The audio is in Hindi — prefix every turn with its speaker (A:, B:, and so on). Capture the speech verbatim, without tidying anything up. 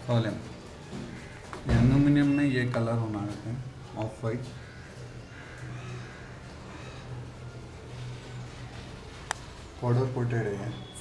A: कॉलम एल्यूमिनियम में ये कलर होना है ऑफ वाइट। पाउडर कोटेड है।